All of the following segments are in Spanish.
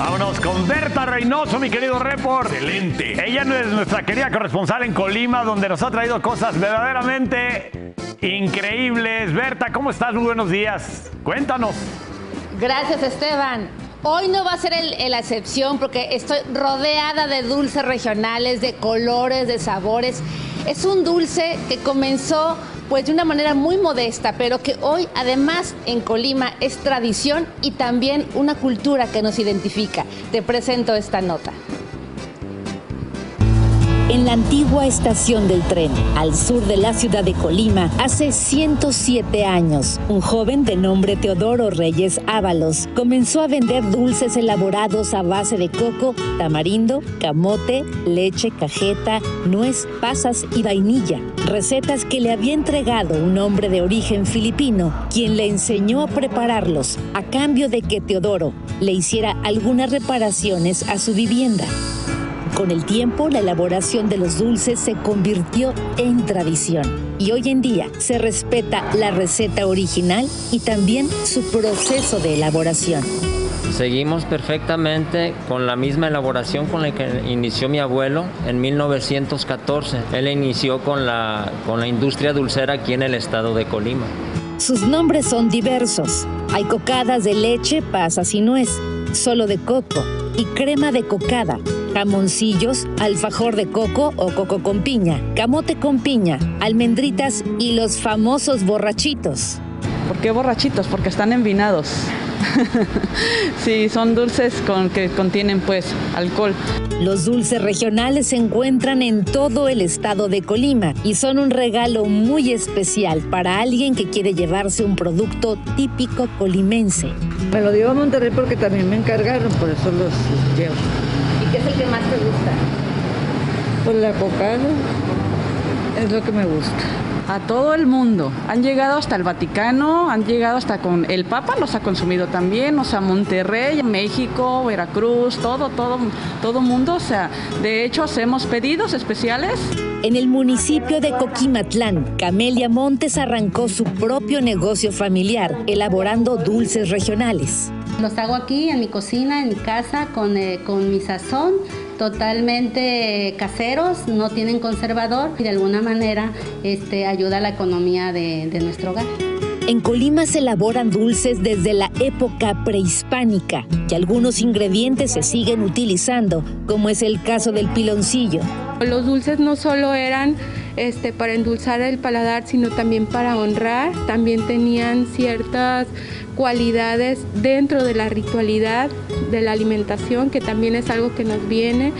Vámonos con Berta Reynoso, mi querido report. Excelente. Ella es nuestra querida corresponsal en Colima, donde nos ha traído cosas verdaderamente increíbles. Berta, ¿cómo estás? Muy buenos días. Cuéntanos. Gracias, Esteban. Hoy no va a ser la excepción porque estoy rodeada de dulces regionales, de colores, de sabores. Es un dulce que comenzó pues de una manera muy modesta, pero que hoy además en Colima es tradición y también una cultura que nos identifica. Te presento esta nota. En la antigua estación del tren, al sur de la ciudad de Colima, hace 107 años, un joven de nombre Teodoro Reyes Ábalos comenzó a vender dulces elaborados a base de coco, tamarindo, camote, leche, cajeta, nuez, pasas y vainilla. Recetas que le había entregado un hombre de origen filipino, quien le enseñó a prepararlos a cambio de que Teodoro le hiciera algunas reparaciones a su vivienda. Con el tiempo, la elaboración de los dulces se convirtió en tradición y hoy en día se respeta la receta original y también su proceso de elaboración. Seguimos perfectamente con la misma elaboración con la que inició mi abuelo en 1914. Él inició con la industria dulcera aquí en el estado de Colima. Sus nombres son diversos. Hay cocadas de leche, pasas y nuez, solo de coco y crema de cocada, jamoncillos, alfajor de coco o coco con piña, camote con piña, almendritas y los famosos borrachitos. ¿Por qué borrachitos? Porque están envinados. Sí, son dulces que contienen pues alcohol. Los dulces regionales se encuentran en todo el estado de Colima y son un regalo muy especial para alguien que quiere llevarse un producto típico colimense. Me lo llevo a Monterrey porque también me encargaron, por eso los llevo. ¿Y qué es el que más te gusta? Pues la cocada es lo que me gusta. A todo el mundo. Han llegado hasta el Vaticano, han llegado hasta con el Papa, los ha consumido también, o sea, Monterrey, México, Veracruz, todo mundo. O sea, de hecho hacemos pedidos especiales. En el municipio de Coquimatlán, Camelia Montes arrancó su propio negocio familiar, elaborando dulces regionales. Los hago aquí en mi cocina, en mi casa, con mi sazón, totalmente caseros, no tienen conservador y de alguna manera ayuda a la economía de nuestro hogar. En Colima se elaboran dulces desde la época prehispánica y algunos ingredientes se siguen utilizando, como es el caso del piloncillo. Los dulces no solo eran para endulzar el paladar, sino también para honrar. También tenían ciertas cualidades dentro de la ritualidad de la alimentación, que también es algo que nos viene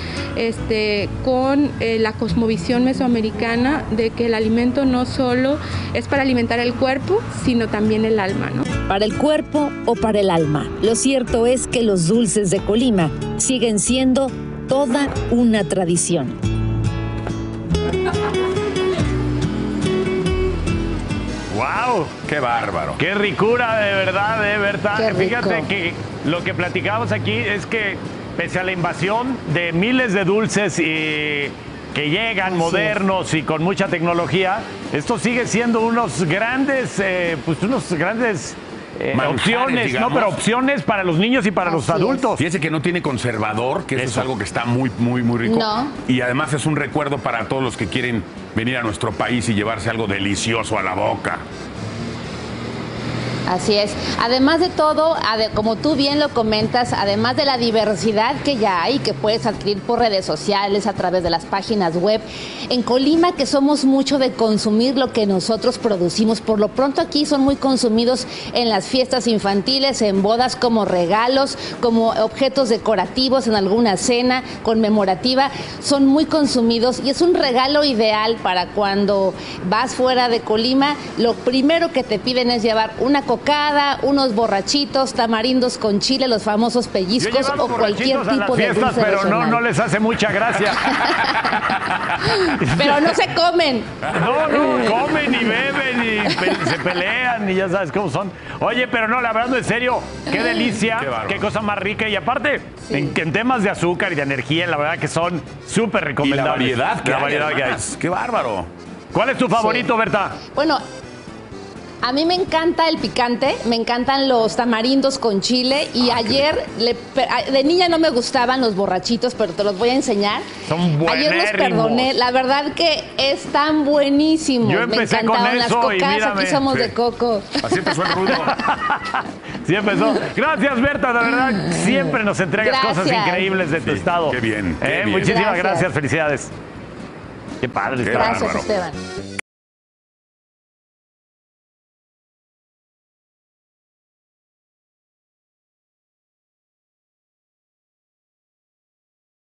con la cosmovisión mesoamericana de que el alimento no solo es para alimentar el cuerpo, sino también el alma, ¿no? Para el cuerpo o para el alma. Lo cierto es que los dulces de Colima siguen siendo toda una tradición. ¡Wow! ¡Qué bárbaro! ¡Qué ricura, de verdad, Berta! Qué rico. Fíjate que lo que platicamos aquí es que pese a la invasión de miles de dulces que llegan modernos y con mucha tecnología, esto sigue siendo unos grandes Manjares, opciones, digamos. ¿no? Pero opciones para los niños y para los adultos. Fíjese que no tiene conservador, que eso es algo que está muy rico. No. Y además es un recuerdo para todos los que quieren venir a nuestro país y llevarse algo delicioso a la boca. Así es. Además de todo, como tú bien lo comentas, además de la diversidad que ya hay, que puedes adquirir por redes sociales, a través de las páginas web, en Colima, que somos mucho de consumir lo que nosotros producimos, por lo pronto aquí son muy consumidos en las fiestas infantiles, en bodas, como regalos, como objetos decorativos, en alguna cena conmemorativa, son muy consumidos y es un regalo ideal para cuando vas fuera de Colima. Lo primero que te piden es llevar una cocada, unos borrachitos, tamarindos con chile, los famosos pellizcos o cualquier tipo de dulce pero regional. no les hace mucha gracia. Pero no se comen. No, comen y beben y se pelean y ya sabes cómo son. Oye, pero no, la verdad, en serio, qué delicia, qué cosa más rica. Y aparte, en temas de azúcar y de energía, la verdad que son súper recomendables. Y la variedad que hay. ¡Qué bárbaro! ¿Cuál es tu favorito, Berta? Bueno, A mí me encanta el picante, me encantan los tamarindos con chile y ayer, de niña no me gustaban los borrachitos, pero te los voy a enseñar. Son buenísimos. Ayer los perdoné, la verdad que están buenísimos. Yo empecé me encantaron con las eso cocas, y mírame. aquí somos de coco. Así empezó el rudo. Sí empezó. Gracias, Berta, de verdad, siempre nos entregas cosas increíbles de tu estado. Qué bien. Muchísimas gracias, felicidades. Qué padre. Gracias, Esteban.